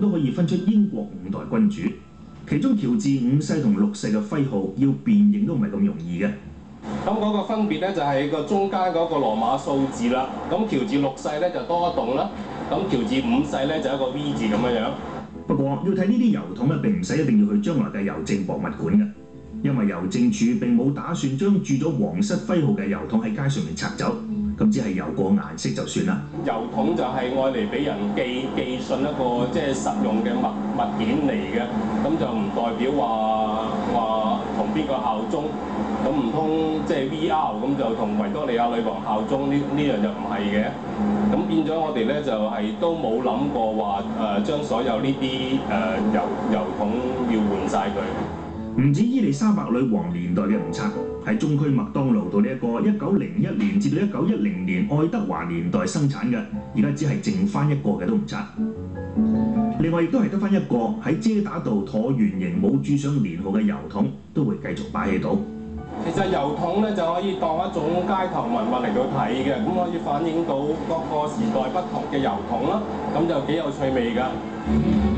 都可以分出英國5代君主，其中喬治5世同6世嘅徽號要辨認都唔係咁容易嘅。 咁嗰個分別咧就係個中間嗰個羅馬數字啦。咁喬治6世咧就多一棟啦，咁喬治5世咧就一個 V 字咁樣。 不過要睇呢啲郵筒咧，並唔使一定要去將來嘅郵政博物館嘅，因為郵政處並冇打算將鑄咗皇室徽號嘅郵筒喺街上面拆走，咁只係油過顏色就算啦。 郵筒就係愛嚟俾人寄信一個即係實用嘅物件嚟嘅，咁就唔代表話同邊個效忠，咁唔通即係 VR 咁就同維多利亞女王效忠呢樣就唔係嘅。咁變咗我哋咧就係都冇諗過話將所有呢啲郵筒要換晒佢。 唔止伊麗莎白女王年代嘅唔拆，喺中區麥當勞道呢一個1901年至到1910年愛德華年代生產嘅，而家只係剩翻一個嘅都唔拆。另外亦都係得翻一個喺遮打道橢圓形冇鑄上年號嘅郵筒，都會繼續擺喺度。 其實郵筒咧就可以當一種街頭文物嚟到睇嘅，咁可以反映到各個時代不同嘅郵筒啦，咁就幾有趣味㗎。